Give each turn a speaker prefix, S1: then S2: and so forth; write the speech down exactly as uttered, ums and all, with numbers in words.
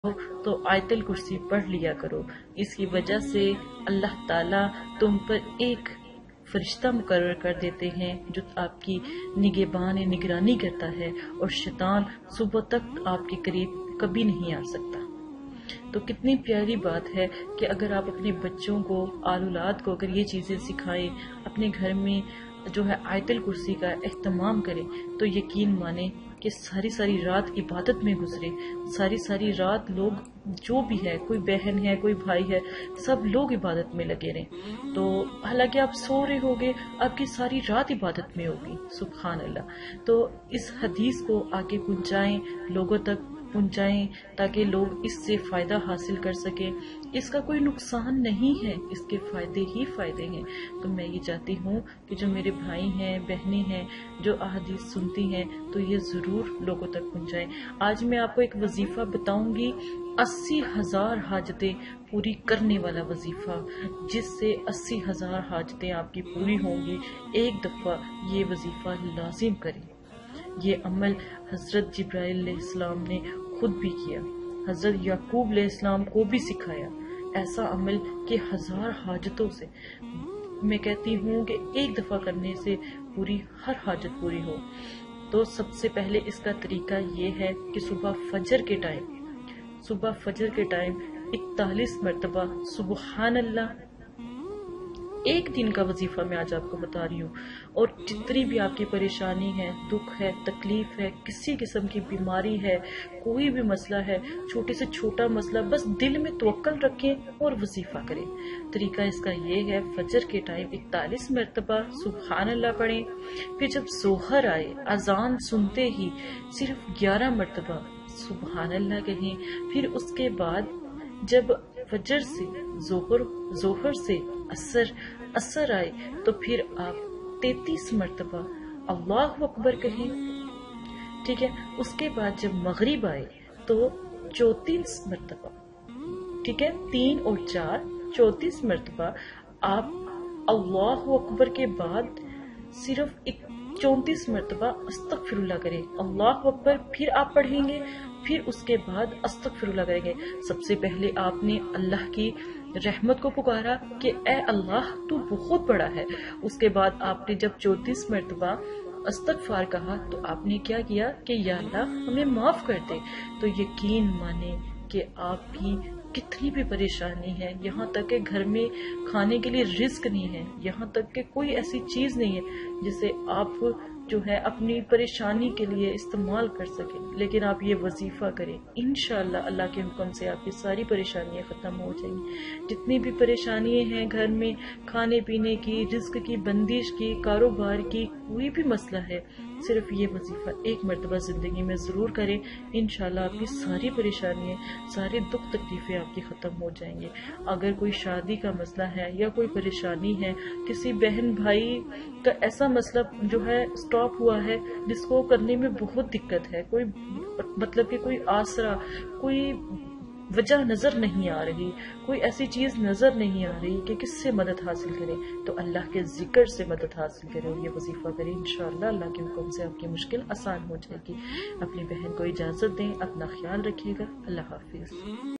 S1: ہو تو آیت الکرسی پڑھ لیا کرو۔ اس کی وجہ سے اللہ تعالیٰ تم پر ایک فرشتہ مقرر کر دیتے ہیں جو آپ کی نگہبان نگرانی کرتا ہے، اور شیطان صبح تک آپ کے قریب کبھی نہیں آ سکتا۔ تو کتنی پیاری بات ہے کہ اگر آپ اپنے بچوں کو، آل اولاد کو اگر یہ چیزیں سکھائیں، اپنے گھر میں جو ہے آیت الکرسی کا اہتمام کریں، تو یقین مانیں کہ ساری ساری رات عبادت میں گزرے، ساری ساری رات لوگ جو بھی ہے، کوئی بہن ہے، کوئی بھائی ہے، سب لوگ عبادت میں لگے رہیں۔ تو حالانکہ آپ سو رہے ہوگے، آپ کی ساری رات عبادت میں ہوگی، سبحان اللہ۔ تو اس حدیث کو آگے پہنچائیں، لوگوں تک پہنچائیں، تاکہ لوگ اس سے فائدہ حاصل کر سکیں۔ اس کا کوئی نقصان نہیں ہے، اس کے فائدے ہی فائدے ہیں۔ تو میں یہ چاہتی ہوں کہ جو میرے بھائی ہیں، بہنیں ہیں، جو احادیث سنتی ہیں، تو یہ ضرور لوگوں تک پہنچائیں۔ آج میں آپ کو ایک وظیفہ بتاؤں گی، اسی ہزار حاجتیں پوری کرنے والا وظیفہ، جس سے اسی ہزار حاجتیں آپ کی پوری ہوں گی۔ ایک دفعہ یہ وظیفہ لازم کریں۔ یہ عمل حضرت جبرائیل علیہ السلام نے خود بھی کیا، حضرت یعقوب علیہ السلام کو بھی سکھایا، ایسا عمل کہ ہزار حاجتوں سے، میں کہتی ہوں کہ ایک دفعہ کرنے سے پوری ہر حاجت پوری ہو۔ تو سب سے پہلے اس کا طریقہ یہ ہے کہ صبح فجر کے ٹائم صبح فجر کے ٹائم اکتالیس مرتبہ سبحان اللہ، ایک دن کا وظیفہ میں آج آپ کو بتا رہی ہوں، اور جتنی بھی آپ کی پریشانی ہے، دکھ ہے، تکلیف ہے، کسی قسم کی بیماری ہے، کوئی بھی مسئلہ ہے، چھوٹے سے چھوٹا مسئلہ، بس دل میں توکل رکھیں اور وظیفہ کریں۔ طریقہ اس کا یہ ہے، فجر کے ٹائم اکتالیس مرتبہ سبحان اللہ پڑھیں، پھر جب ظہر آئے، اذان سنتے ہی صرف گیارہ مرتبہ سبحان اللہ کہیں، پھر اس کے بعد جب فجر سے ظہر ظہر سے اثر اثر آئے تو پھر آپ تینتیس مرتبہ اللہ اکبر کہیں، ٹھیک ہے۔ اس کے بعد جب مغرب آئے تو چونتیس مرتبہ، ٹھیک ہے، تین اور چار چونتیس مرتبہ آپ اللہ اکبر کے بعد صرف چونتیس مرتبہ استغفر اللہ کریں، اللہ اکبر پھر آپ پڑھیں گے، پھر اس کے بعد استغفر اللہ کریں گے۔ سب سے پہلے آپ نے اللہ کی رحمت کو پکارا کہ اے اللہ تو بہت بڑا ہے۔ اس کے بعد آپ نے جب چونتیس مرتبہ استغفار کہا تو آپ نے کیا کیا کہ یا اللہ ہمیں معاف کر دے۔ تو یقین مانے کہ آپ کی کتنی بھی پریشانی ہے، یہاں تک کہ گھر میں کھانے کے لیے رزق نہیں ہے، یہاں تک کہ کوئی ایسی چیز نہیں ہے جسے آپ جو ہے اپنی پریشانی کے لیے استعمال کر سکیں، لیکن آپ یہ وظیفہ کریں، انشاءاللہ اللہ کے حکم سے آپ کی ساری پریشانیاں ختم ہو جائیں گی۔ جتنی بھی پریشانیاں ہیں گھر میں، کھانے پینے کی، رزق کی، بندش کی، کاروبار کی، کوئی بھی مسئلہ ہے، صرف یہ وظیفہ ایک مرتبہ زندگی میں ضرور کریں، انشاءاللہ آپ کی ساری پریشانیاں، سارے دکھ تکلیفیں آپ کی ختم ہو جائیں گے۔ اگر کوئی شادی کا مسئلہ ہے یا کوئی پریشانی ہے، کسی بہن بھائی کا ایسا مسئلہ جو ہے سٹاپ ہوا ہے جس کو کرنے میں بہت دقت ہے، کوئی مطلب کہ کوئی آسرا، کوئی وجہ نظر نہیں آ رہی، کوئی ایسی چیز نظر نہیں آ رہی کہ کس سے مدد حاصل کریں، تو اللہ کے ذکر سے مدد حاصل کریں اور یہ وظیفہ کریں، انشاءاللہ اللہ کے حکم سے آپ کی مشکل آسان ہو جائے گی۔ اپنی بہن کو اجازت دیں، اپنا خیال رکھیے گا، اللہ حافظ۔